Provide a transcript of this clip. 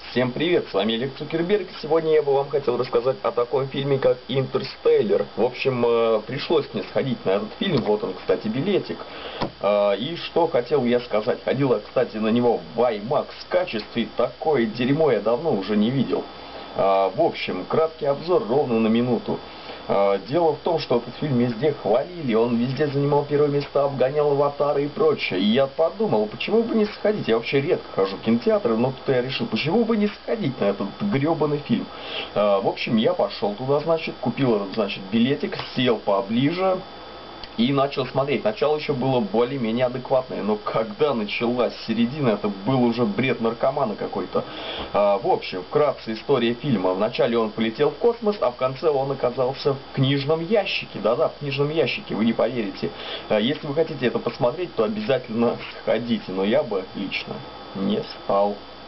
Всем привет, с вами Олег Цукерберг. Сегодня я бы вам хотел рассказать о таком фильме, как «Интерстеллар». В общем, пришлось мне сходить на этот фильм, вот он, кстати, билетик. И что хотел я сказать. Ходил я, кстати, на него в IMAX качестве, такое дерьмо я давно уже не видел. В общем, краткий обзор ровно на минуту. Дело в том, что этот фильм везде хвалили, он везде занимал первые места, обгонял «Аватары» и прочее. И я подумал, почему бы не сходить? Я вообще редко хожу в кинотеатры, но тут я решил, почему бы не сходить на этот гребаный фильм? В общем, я пошел туда, значит, купил этот, значит, билетик, сел поближе и начал смотреть. Начало еще было более-менее адекватное, но когда началась середина, это был уже бред наркомана какой-то. В общем, вкратце история фильма. Вначале он полетел в космос, а в конце он оказался в книжном ящике. Да-да, в книжном ящике, вы не поверите. Если вы хотите это посмотреть, то обязательно сходите, но я бы лично не стал.